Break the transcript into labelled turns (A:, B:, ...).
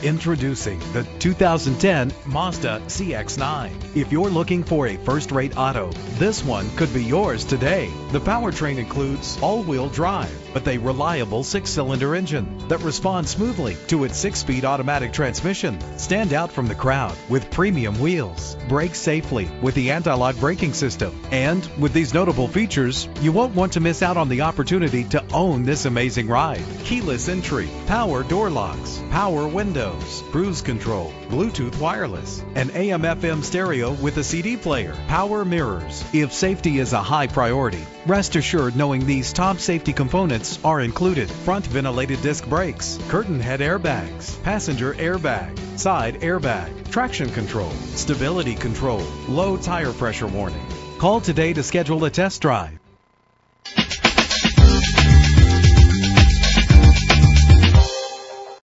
A: Introducing the 2010 Mazda CX-9. If you're looking for a first-rate auto, this one could be yours today. The powertrain includes all-wheel drive with a reliable 6-cylinder engine that responds smoothly to its 6-speed automatic transmission. Stand out from the crowd with premium wheels. Brake safely with the anti-lock braking system. And with these notable features, you won't want to miss out on the opportunity to own this amazing ride. Keyless entry, power door locks, power windows, cruise control, Bluetooth wireless, an AM/FM stereo with a CD player, power mirrors. If safety is a high priority, rest assured knowing these top safety components are included: front ventilated disc brakes, curtain head airbags, passenger airbag, side airbag, traction control, stability control, low tire pressure warning. Call today to schedule a test drive.